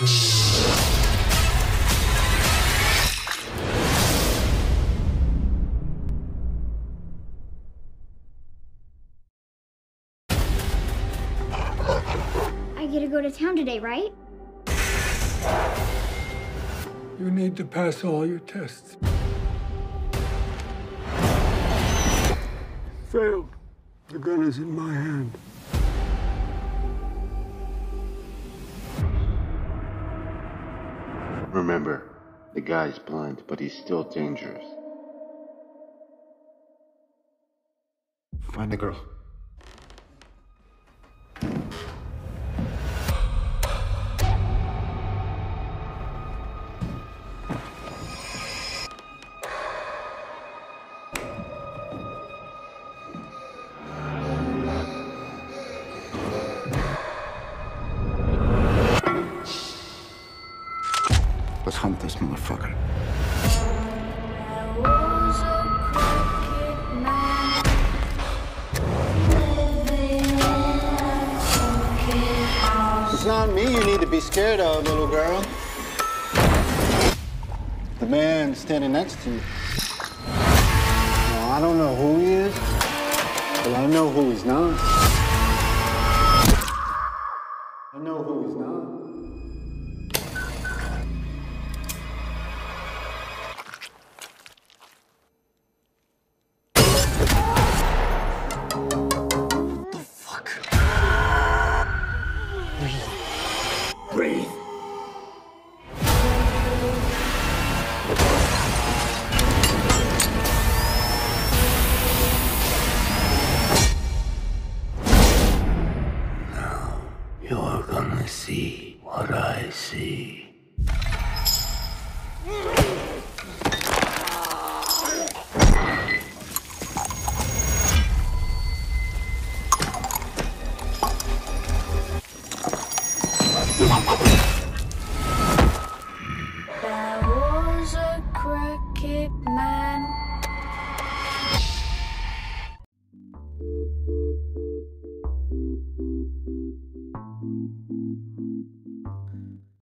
I get to go to town today, right? You need to pass all your tests. Failed. The gun is in my hand. Remember, the guy's blind, but he's still dangerous. Find the girl. Let's hunt this motherfucker. It's not me you need to be scared of, little girl. The man standing next to you. Now, I don't know who he is, but I know who he's not. I know who he's not. Breathe. You're gonna see what I see.